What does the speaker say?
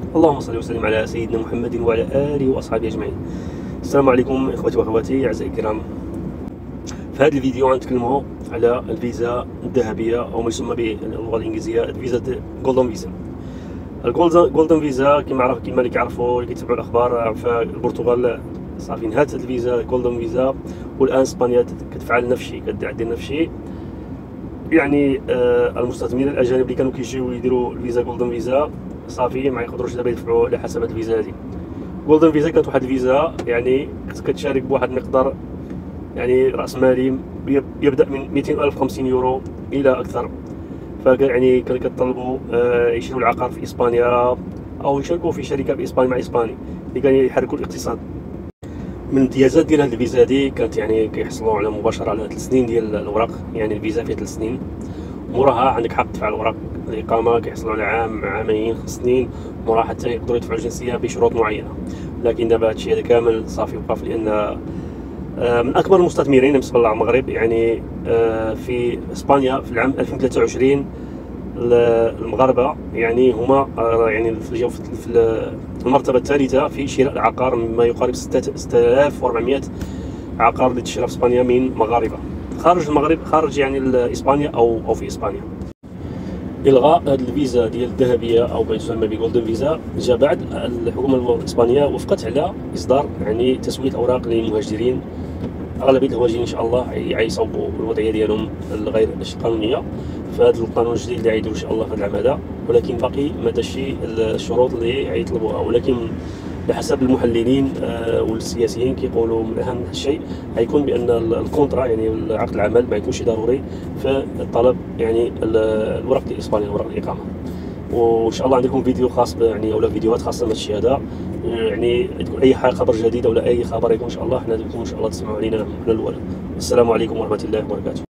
اللهم صل وسلم على سيدنا محمد وعلى آله وأصحابه أجمعين. السلام عليكم إخوتي وأخواتي أعزائي الكرام. في هذا الفيديو غنتكلموا على الفيزا الذهبية أو ما يسمى باللغة الإنجليزية الفيزا جولدن فيزا. الجولدن فيزا كما اللي كيعرفوا اللي كيتابعوا الأخبار في البرتغال صافي نهات الفيزا جولدن فيزا، والآن إسبانيا كتفعل نفس الشيء، كدير نفس الشيء. يعني المستثمرين الأجانب اللي كانوا كيجيو يديروا الفيزا جولدن فيزا صافي ما يقدروش دابا يدفعوا على حساب هاد الفيزا هادي. جولدن فيزا كانت واحد الفيزا يعني كتشارك بواحد المقدار يعني راس مالي يبدا من 250 يورو الى اكثر. يعني كانوا كيطلبوا يشريوا العقار في اسبانيا او يشاركوا في شركه باسبانيا مع اسباني اللي كان يحركوا الاقتصاد. من الامتيازات ديال هاد الفيزا هادي كانت يعني كيحصلوا على مباشره على 3 سنين ديال الوراق، يعني الفيزا فيها 3 سنين، موراها عندك حق تدفع الوراق الإقامة كيحصلوا على عام، عامين، 5 سنين، موراها حتى يقدروا يدفعوا الجنسية بشروط معينة. لكن دابا هادشي هذا كامل صافي وقف، لأن من أكبر المستثمرين بالنسبة للمغرب يعني في إسبانيا في العام 2023 المغاربة يعني هما يعني في المرتبة الثالثة في شراء العقار، مما يقارب 6400 عقار اللي تشرى في إسبانيا من مغاربة خارج المغرب، خارج يعني إسبانيا أو في إسبانيا. إلغاء هذه الفيزا ديال الذهبية أو ما يسمى بجولدن فيزا جاء بعد الحكومة الإسبانية وافقت على إصدار يعني تسوية الأوراق للمهاجرين. أغلبية المهاجرين إن شاء الله يصوبوا الوضعية ديالهم الغير قانونية في هذا القانون الجديد اللي غيديروا إن شاء الله في هذا العام هذا، ولكن باقي ما داش الشروط اللي غيطلبوها. ولكن بحسب المحللين والسياسيين كيقولوا من اهم شيء غيكون بان الكونترا يعني عقد العمل ما يكونش ضروري في الطلب يعني الورق ديال اسبانيا، ورق الاقامه. وان شاء الله عندكم فيديو خاص يعني اولا فيديوهات خاصه بهذا الشيء هذا، يعني اي خبر جديد ولا اي خبر يكون ان شاء الله حنا ان شاء الله تسمعوا علينا من الاول. السلام عليكم ورحمه الله وبركاته.